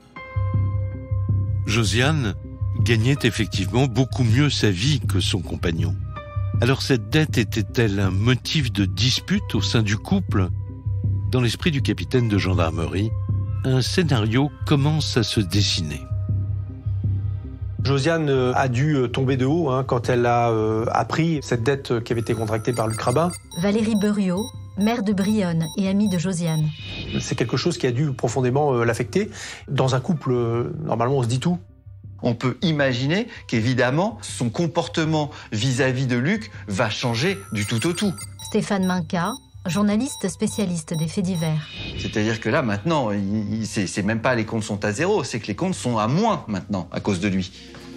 A: Josiane gagnait effectivement beaucoup mieux sa vie que son compagnon. Alors cette dette était-elle un motif de dispute au sein du couple ? Dans l'esprit du capitaine de gendarmerie, un scénario commence à se dessiner.
G: Josiane a dû tomber de haut quand elle a appris cette dette qui avait été contractée par Luc Rabin.
C: Valérie Buriot, mère de Brionne et amie de Josiane.
G: C'est quelque chose qui a dû profondément l'affecter. Dans un couple, normalement, on se dit tout.
E: On peut imaginer qu'évidemment, son comportement vis-à-vis de Luc va changer du tout au tout.
C: Stéphane Minca, journaliste spécialiste des faits divers.
E: C'est-à-dire que là, maintenant, c'est même pas les comptes sont à zéro, c'est que les comptes sont à moins maintenant à cause de lui.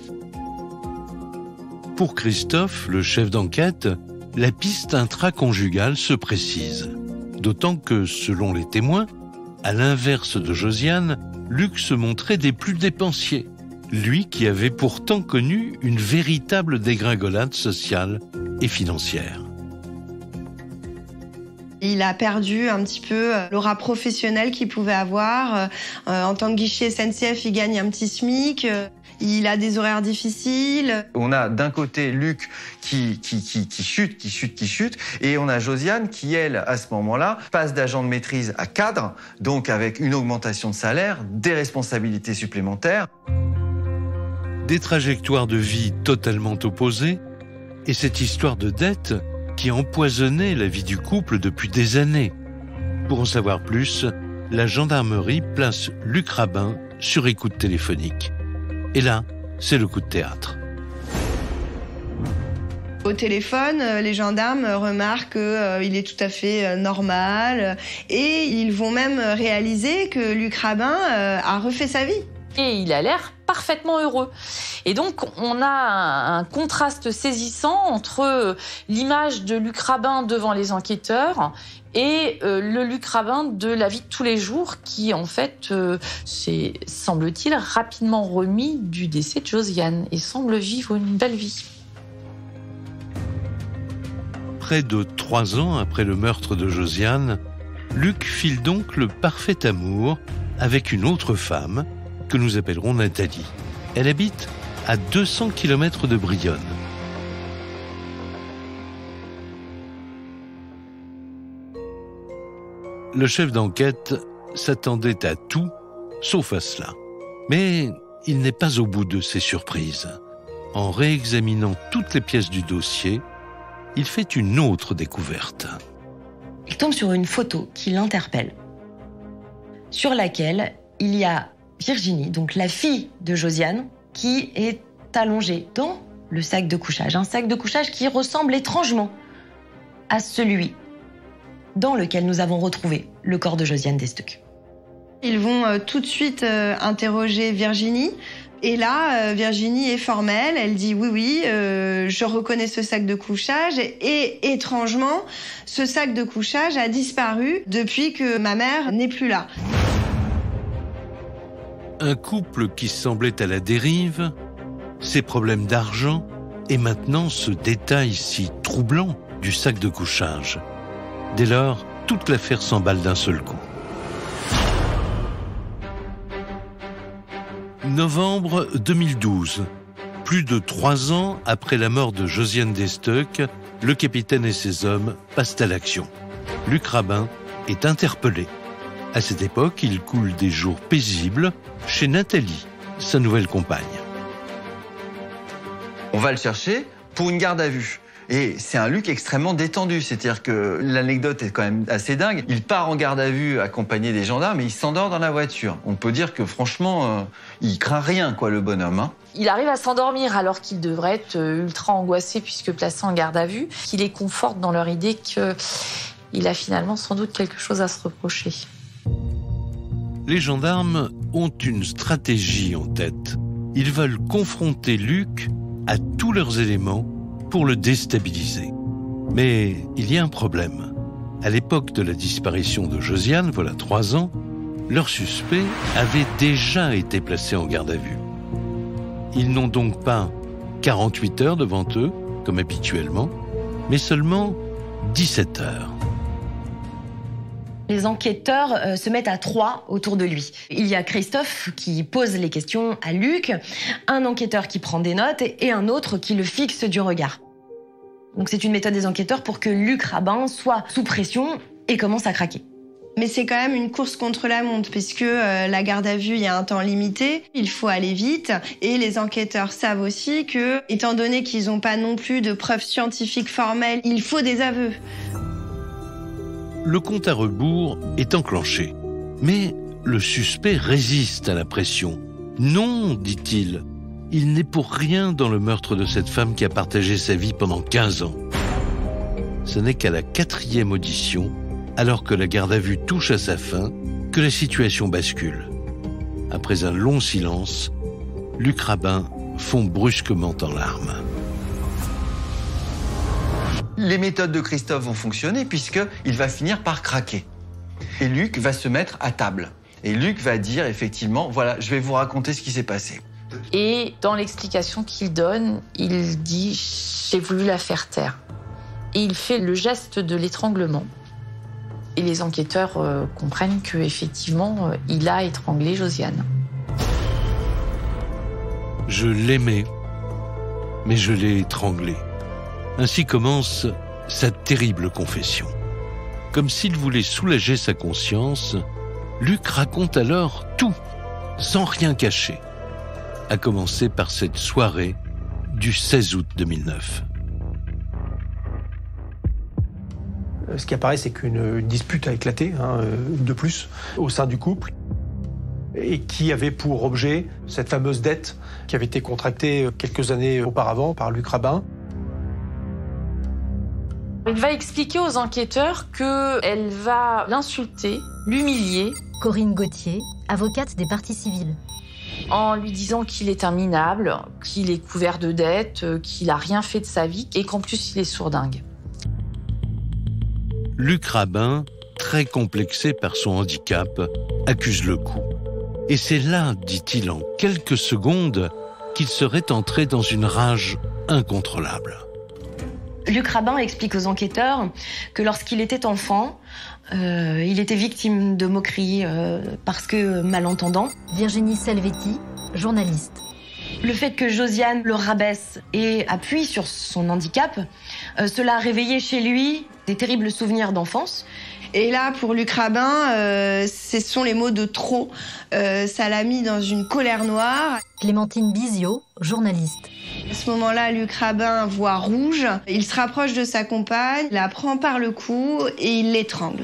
A: Pour Christophe, le chef d'enquête, la piste intraconjugale se précise. D'autant que, selon les témoins, à l'inverse de Josiane, Luc se montrait des plus dépensiers. Lui qui avait pourtant connu une véritable dégringolade sociale et financière.
B: Il a perdu un petit peu l'aura professionnelle qu'il pouvait avoir. En tant que guichet SNCF, il gagne un petit SMIC. Il a des horaires difficiles.
E: On a d'un côté Luc qui chute, et on a Josiane qui, elle, à ce moment-là, passe d'agent de maîtrise à cadre, donc avec une augmentation de salaire, des responsabilités supplémentaires.
A: Des trajectoires de vie totalement opposées, et cette histoire de dette qui empoisonnait la vie du couple depuis des années. Pour en savoir plus, la gendarmerie place Luc Rabin sur écoute téléphonique. Et là, c'est le coup de théâtre.
B: Au téléphone, les gendarmes remarquent qu'il est tout à fait normal et ils vont même réaliser que Luc Rabin a refait sa vie.
F: Et il a l'air parfaitement heureux. Et donc, on a un contraste saisissant entre l'image de Luc Rabin devant les enquêteurs et le Luc Rabin de la vie de tous les jours qui, en fait, s'est, semble-t-il, rapidement remis du décès de Josiane et semble vivre une belle vie.
A: Près de 3 ans après le meurtre de Josiane, Luc file donc le parfait amour avec une autre femme que nous appellerons Nathalie. Elle habite à 200 km de Brionne. Le chef d'enquête s'attendait à tout, sauf à cela. Mais il n'est pas au bout de ses surprises. En réexaminant toutes les pièces du dossier, il fait une autre découverte.
D: Il tombe sur une photo qui l'interpelle, sur laquelle il y a Virginie, donc la fille de Josiane, qui est allongée dans le sac de couchage. Un sac de couchage qui ressemble étrangement à celui dans lequel nous avons retrouvé le corps de Josiane Desteuch.
B: Ils vont tout de suite interroger Virginie. Et là, Virginie est formelle, elle dit oui, je reconnais ce sac de couchage. Et étrangement, ce sac de couchage a disparu depuis que ma mère n'est plus là.
A: Un couple qui semblait à la dérive, ses problèmes d'argent et maintenant ce détail si troublant du sac de couchage. Dès lors, toute l'affaire s'emballe d'un seul coup. Novembre 2012. Plus de 3 ans après la mort de Josiane Desteuch, le capitaine et ses hommes passent à l'action. Luc Rabin est interpellé. À cette époque, il coule des jours paisibles chez Nathalie, sa nouvelle compagne.
E: On va le chercher pour une garde à vue. Et c'est un Luc extrêmement détendu, c'est-à-dire que l'anecdote est quand même assez dingue. Il part en garde à vue accompagné des gendarmes et il s'endort dans la voiture. On peut dire que franchement, il craint rien, quoi, le bonhomme. Hein.
F: Il arrive à s'endormir alors qu'il devrait être ultra angoissé puisque placé en garde à vue, qui les conforte dans leur idée qu'il a finalement sans doute quelque chose à se reprocher.
A: Les gendarmes ont une stratégie en tête. Ils veulent confronter Luc à tous leurs éléments pour le déstabiliser. Mais il y a un problème. À l'époque de la disparition de Josiane, voilà 3 ans, leur suspect avait déjà été placé en garde à vue. Ils n'ont donc pas 48 heures devant eux, comme habituellement, mais seulement 17 heures.
D: Les enquêteurs se mettent à 3 autour de lui. Il y a Christophe qui pose les questions à Luc, un enquêteur qui prend des notes et un autre qui le fixe du regard. Donc c'est une méthode des enquêteurs pour que Luc Rabin soit sous pression et commence à craquer.
B: Mais c'est quand même une course contre la montre, puisque la garde à vue, il y a un temps limité, il faut aller vite, et les enquêteurs savent aussi que, étant donné qu'ils n'ont pas non plus de preuves scientifiques formelles, il faut des aveux.
A: Le compte à rebours est enclenché, mais le suspect résiste à la pression. Non, dit-il, il n'est pour rien dans le meurtre de cette femme qui a partagé sa vie pendant 15 ans. Ce n'est qu'à la 4e audition, alors que la garde à vue touche à sa fin, que la situation bascule. Après un long silence, Luc Rabin fond brusquement en larmes.
E: Les méthodes de Christophe vont fonctionner puisqu'il va finir par craquer. Et Luc va se mettre à table. Et Luc va dire effectivement, voilà, je vais vous raconter ce qui s'est passé.
F: Et dans l'explication qu'il donne, il dit « j'ai voulu la faire taire ». Et il fait le geste de l'étranglement. Et les enquêteurs comprennent qu'effectivement, il a étranglé Josiane.
A: Je l'aimais, mais je l'ai étranglée. Ainsi commence sa terrible confession. Comme s'il voulait soulager sa conscience, Luc raconte alors tout, sans rien cacher, à commencer par cette soirée du 16 août 2009.
G: Ce qui apparaît, c'est qu'une dispute a éclaté, de plus, au sein du couple, et qui avait pour objet cette fameuse dette qui avait été contractée quelques années auparavant par Luc Rabin.
F: Il va expliquer aux enquêteurs qu'elle va l'insulter, l'humilier.
C: Corinne Gauthier, avocate des parties civiles.
F: En lui disant qu'il est un minable, qu'il est couvert de dettes, qu'il n'a rien fait de sa vie et qu'en plus il est sourdingue.
A: Luc Rabin, très complexé par son handicap, accuse le coup. Et c'est là, dit-il en quelques secondes, qu'il serait entré dans une rage incontrôlable.
D: Luc Rabin explique aux enquêteurs que lorsqu'il était enfant, il était victime de moqueries parce que malentendant.
C: Virginie Salvetti, journaliste.
D: Le fait que Josiane le rabaisse et appuie sur son handicap, cela a réveillé chez lui des terribles souvenirs d'enfance.
B: Et là, pour Luc Rabin, ce sont les mots de trop. Ça l'a mis dans une colère noire.
C: Clémentine Bizio, journaliste.
B: À ce moment-là, Luc Rabin voit rouge. Il se rapproche de sa compagne, la prend par le cou et il l'étrangle.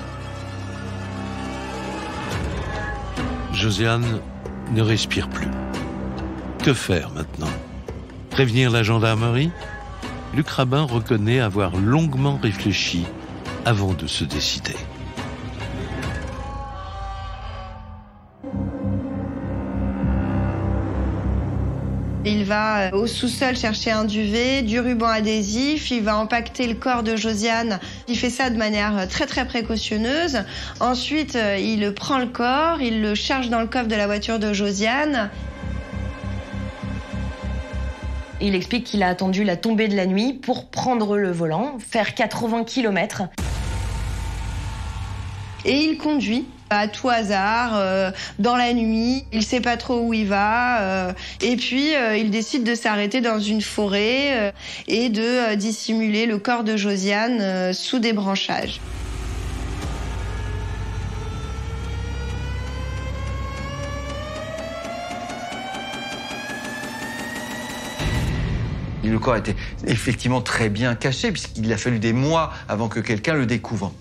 A: Josiane ne respire plus. Que faire maintenant? Prévenir la gendarmerie? Luc Rabin reconnaît avoir longuement réfléchi avant de se décider.
B: Il va au sous-sol chercher un duvet, du ruban adhésif, il va empaqueter le corps de Josiane. Il fait ça de manière très très précautionneuse. Ensuite, il prend le corps, il le charge dans le coffre de la voiture de Josiane.
D: Il explique qu'il a attendu la tombée de la nuit pour prendre le volant, faire 80 km.
B: Et il conduit à tout hasard, dans la nuit. Il sait pas trop où il va. Et puis, il décide de s'arrêter dans une forêt et de dissimuler le corps de Josiane sous des branchages.
E: Le corps était effectivement très bien caché puisqu'il a fallu des mois avant que quelqu'un le découvre.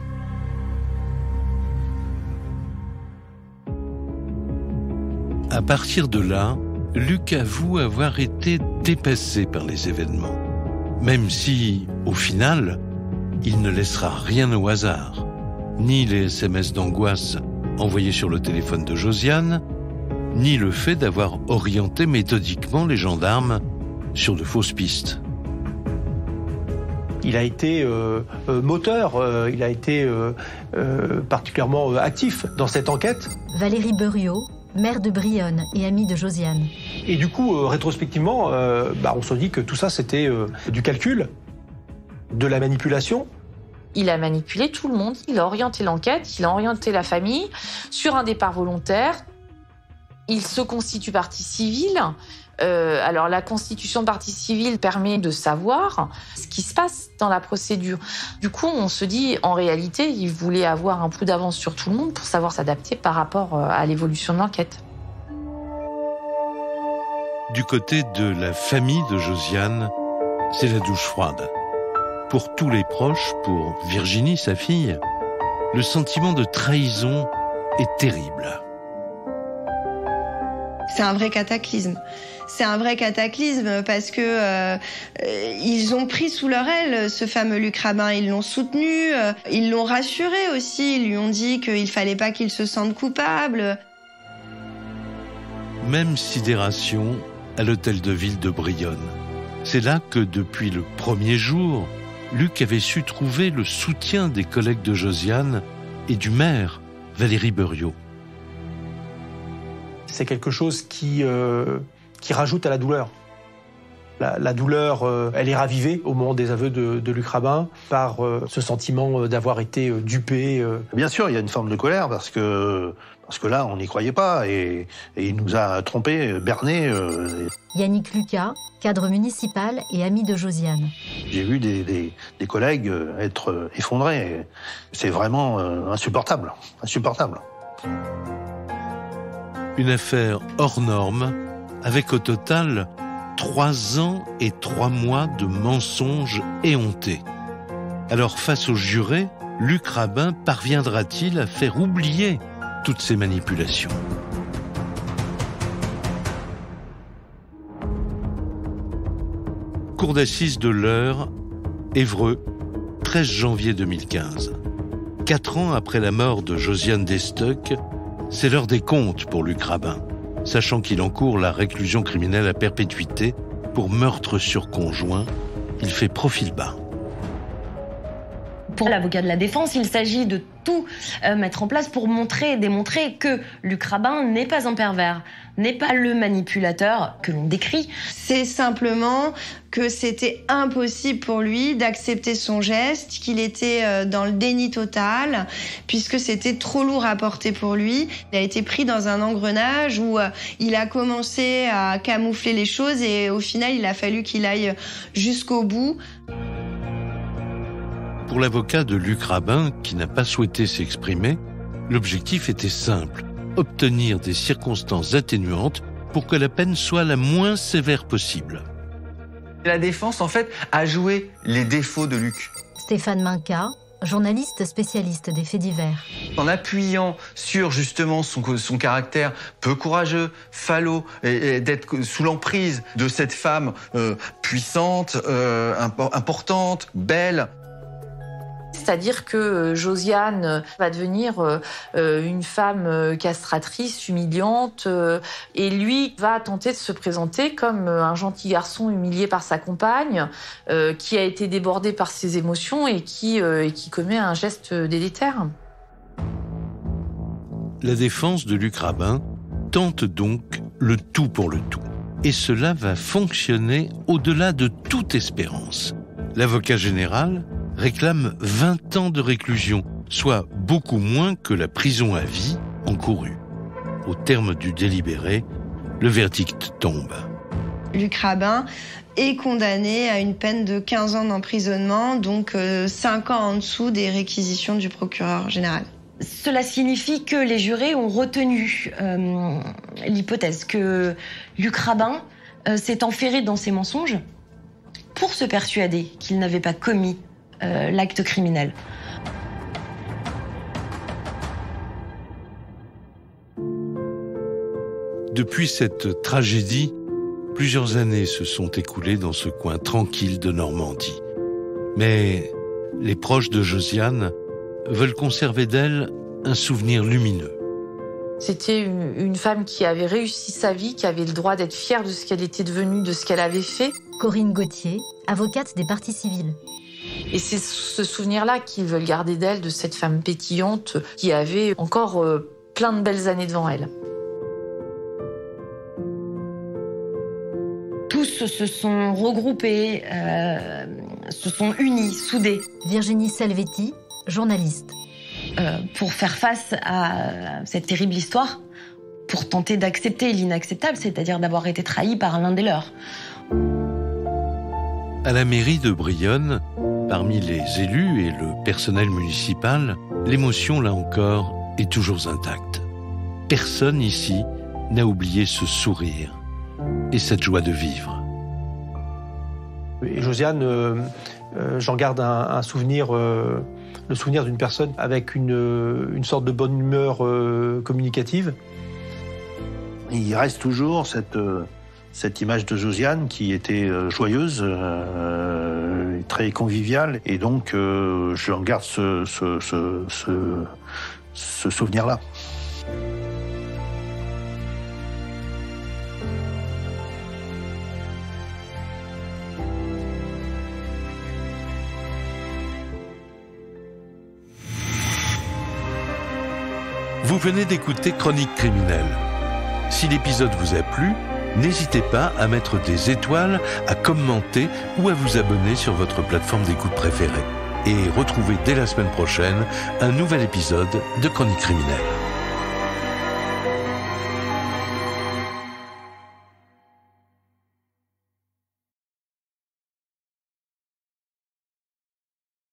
A: À partir de là, Luc avoue avoir été dépassé par les événements. Même si, au final, il ne laissera rien au hasard. Ni les SMS d'angoisse envoyés sur le téléphone de Josiane, ni le fait d'avoir orienté méthodiquement les gendarmes sur de fausses pistes.
G: il a été moteur, il a été particulièrement actif dans cette enquête.
C: Valérie Buriot, maire de Brionne et amie de Josiane.
G: Et du coup, rétrospectivement, on se dit que tout ça, c'était du calcul, de la manipulation.
F: Il a manipulé tout le monde, il a orienté l'enquête, il a orienté la famille sur un départ volontaire. Il se constitue partie civile. Alors la constitution de partie civile permet de savoir ce qui se passe dans la procédure. Du coup, on se dit, en réalité, il voulait avoir un peu d'avance sur tout le monde pour savoir s'adapter par rapport à l'évolution de l'enquête.
A: Du côté de la famille de Josiane, c'est la douche froide. Pour tous les proches, pour Virginie, sa fille, le sentiment de trahison est terrible.
B: C'est un vrai cataclysme. C'est un vrai cataclysme parce que ils ont pris sous leur aile ce fameux Luc Rabin. Ils l'ont soutenu, ils l'ont rassuré aussi. Ils lui ont dit qu'il fallait pas qu'il se sente coupable.
A: Même sidération à l'hôtel de ville de Brionne. C'est là que, depuis le premier jour, Luc avait su trouver le soutien des collègues de Josiane et du maire, Valérie Buriot.
G: C'est quelque chose qui rajoute à la douleur. La douleur, elle est ravivée au moment des aveux de Luc Rabin par ce sentiment d'avoir été dupé.
H: Bien sûr, il y a une forme de colère parce que là, on n'y croyait pas et il nous a trompés, bernés.
C: Yannick Lucas, cadre municipal et ami de Josiane.
H: J'ai vu des collègues être effondrés. C'est vraiment insupportable.
A: Une affaire hors norme, avec au total 3 ans et 3 mois de mensonges éhontés. Alors face aux jurés, Luc Rabin parviendra-t-il à faire oublier toutes ces manipulations? Cour d'assises de l'Eure, Évreux, 13 janvier 2015. 4 ans après la mort de Josiane Destock, c'est l'heure des comptes pour Luc Rabin, sachant qu'il encourt la réclusion criminelle à perpétuité pour meurtre sur conjoint. Il fait profil bas.
D: Pour l'avocat de la défense, il s'agit de tout mettre en place pour démontrer que Luc Rabin n'est pas un pervers, n'est pas le manipulateur que l'on décrit.
B: C'est simplement que c'était impossible pour lui d'accepter son geste, qu'il était dans le déni total, puisque c'était trop lourd à porter pour lui. Il a été pris dans un engrenage où il a commencé à camoufler les choses et au final, il a fallu qu'il aille jusqu'au bout.
A: Pour l'avocat de Luc Rabin, qui n'a pas souhaité s'exprimer, l'objectif était simple, obtenir des circonstances atténuantes pour que la peine soit la moins sévère possible.
E: La défense, en fait, a joué les défauts de Luc.
C: Stéphane Minca, journaliste spécialiste des faits divers.
E: En appuyant sur justement son caractère peu courageux, falot, et d'être sous l'emprise de cette femme puissante, importante, belle.
F: C'est-à-dire que Josiane va devenir une femme castratrice, humiliante, et lui va tenter de se présenter comme un gentil garçon humilié par sa compagne, qui a été débordé par ses émotions et qui commet un geste délétère.
A: La défense de Luc Rabin tente donc le tout pour le tout. Et cela va fonctionner au-delà de toute espérance. L'avocat général réclame 20 ans de réclusion, soit beaucoup moins que la prison à vie encourue. Au terme du délibéré, le verdict tombe.
B: Luc Rabin est condamné à une peine de 15 ans d'emprisonnement, donc 5 ans en dessous des réquisitions du procureur général.
D: Cela signifie que les jurés ont retenu l'hypothèse que Luc Rabin s'est enferré dans ses mensonges pour se persuader qu'il n'avait pas commis l'acte criminel.
A: Depuis cette tragédie, plusieurs années se sont écoulées dans ce coin tranquille de Normandie. Mais les proches de Josiane veulent conserver d'elle un souvenir lumineux.
F: C'était une femme qui avait réussi sa vie, qui avait le droit d'être fière de ce qu'elle était devenue, de ce qu'elle avait fait.
C: Corinne Gauthier, avocate des parties civiles.
F: Et c'est ce souvenir-là qu'ils veulent garder d'elle, de cette femme pétillante qui avait encore plein de belles années devant elle.
D: Tous se sont regroupés, se sont unis, soudés.
C: Virginie Salvetti, journaliste.
D: Pour faire face à cette terrible histoire, pour tenter d'accepter l'inacceptable, c'est-à-dire d'avoir été trahi par l'un des leurs.
A: À la mairie de Brionne, parmi les élus et le personnel municipal, l'émotion, là encore, est toujours intacte. Personne ici n'a oublié ce sourire et cette joie de vivre.
G: Et Josiane, j'en garde un souvenir, le souvenir d'une personne avec une sorte de bonne humeur communicative.
H: Il reste toujours cette image de Josiane qui était joyeuse, très conviviale, et donc j'en garde ce souvenir-là.
A: Vous venez d'écouter Chronique criminelle. Si l'épisode vous a plu, n'hésitez pas à mettre des étoiles, à commenter ou à vous abonner sur votre plateforme d'écoute préférée. Et retrouvez dès la semaine prochaine un nouvel épisode de Chronique criminelle.